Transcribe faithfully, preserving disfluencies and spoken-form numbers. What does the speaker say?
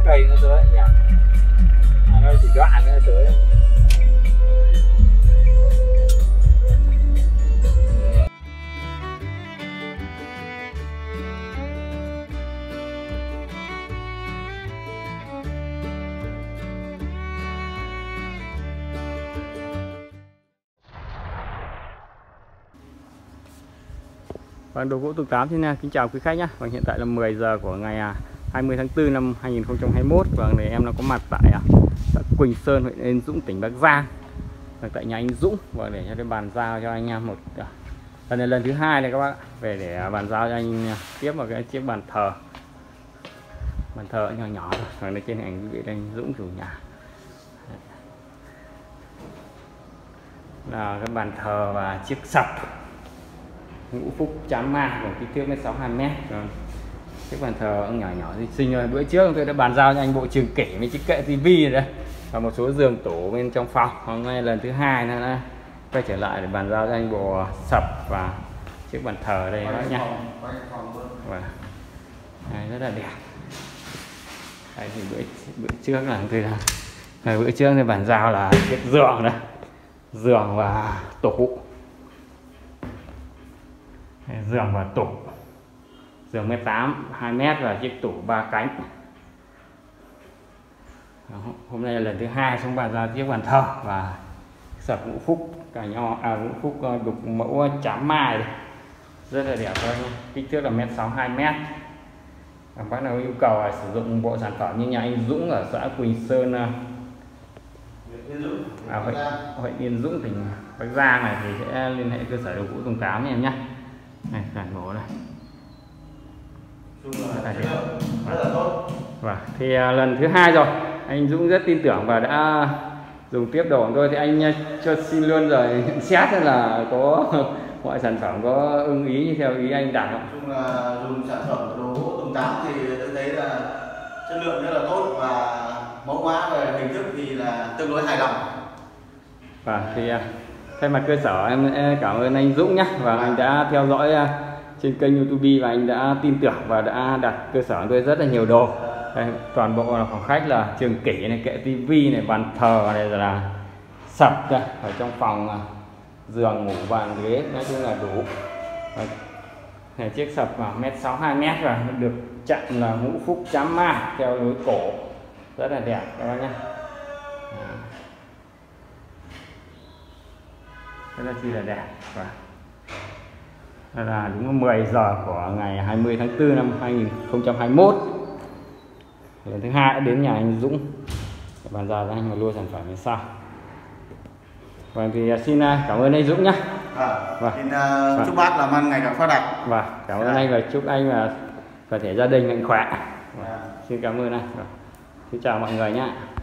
cây nó tới nhỉ, à, nó chỉ đoạn nữa tới. Vâng, Đồ Gỗ Tùng Tám xin kính chào quý khách nhé. Và hiện tại là mười giờ của ngày hai mươi tháng tư năm hai nghìn không trăm hai mươi mốt. Và thì em nó có mặt tại xã Quỳnh Sơn, huyện Yên Dũng, tỉnh Bắc Giang. Và tại nhà anh Dũng, và để cho cái bàn giao cho anh em một lần này lần thứ hai này các bác, về để bàn giao cho anh tiếp vào cái chiếc bàn thờ, bàn thờ nhỏ nhỏ thôi. Và đây trên ảnh vị anh Dũng chủ nhà là cái bàn thờ và chiếc sập Ngũ Phúc Chám Ma của kích thước mét sáu hai mét. Chiếc bàn thờ nhỏ nhỏ xinh xinh rồi. Bữa trước tôi đã bàn giao cho anh bộ trường kỷ với chiếc kệ tivi rồi đấy, và một số giường tủ bên trong phòng. Hôm nay lần thứ hai nó đã quay trở lại để bàn giao cho anh bộ sập và chiếc bàn thờ đây đó nha. Và đây, rất là đẹp. Đây thì bữa bữa trước là tôi là bữa trước thì bàn giao là chiếc giường đây, giường và tủ, giường và tủ, giường mét tám hai mét và chiếc tủ ba cánh. Đó, hôm nay là lần thứ hai xong bàn giao chiếc bàn thờ và sập Ngũ Phúc cả nho à Ngũ Phúc đục mẫu chám mai đây. Rất là đẹp thôi, kích thước là mét sáu hai mét. Các bác nào yêu cầu là sử dụng bộ sản phẩm như nhà anh Dũng ở xã Quỳnh Sơn, à, huyện, huyện Yên Dũng, tỉnh Bắc Giang này, thì sẽ liên hệ cơ sở Đồ Gỗ Tùng Tám nhé em nhé. Này, bản gỗ này rất là đẹp. Rất là tốt. Và thì à, lần thứ hai rồi, anh Dũng rất tin tưởng và đã dùng tiếp đồ của tôi, thì anh cho xin luôn rồi nhận xét là có mọi sản phẩm có ưng ý như theo ý anh đặt không? Chung là dùng sản phẩm của Đồ Gỗ Tùng Tám thì tôi thấy là chất lượng rất là tốt và mẫu mã về hình thức thì là tương đối hài lòng. Và thì thay mặt cơ sở em cảm ơn anh Dũng nhé, và anh đã theo dõi trên kênh YouTube và anh đã tin tưởng và đã đặt cơ sở của tôi rất là nhiều đồ. Đây, toàn bộ là phòng khách là trường kỷ này, kệ tivi này, bàn thờ này, rồi là sập đây, ở trong phòng giường ngủ bàn ghế, nói chung là đủ. Và chiếc sập vào mét sáu hai mét và được chặn là Ngũ Phúc Chám Ma theo lối cổ, rất là đẹp các bác nhé. Rất là chi là đẹp. Và đây là đúng mười giờ của ngày hai mươi tháng tư năm hai nghìn không trăm hai mươi mốt. Lần thứ hai đã đến nhà anh Dũng để bàn giao cho anh một lô sản phẩm như sau. Vâng, thì xin cảm ơn anh Dũng nhé. À, vâng. Xin uh, vâng. Chúc bác làm ăn ngày càng phát đạt. Vâng, cảm ơn à. anh và chúc anh và toàn thể gia đình mạnh khỏe. Vâng. À. Xin cảm ơn anh. Vâng. Xin chào mọi người nhé.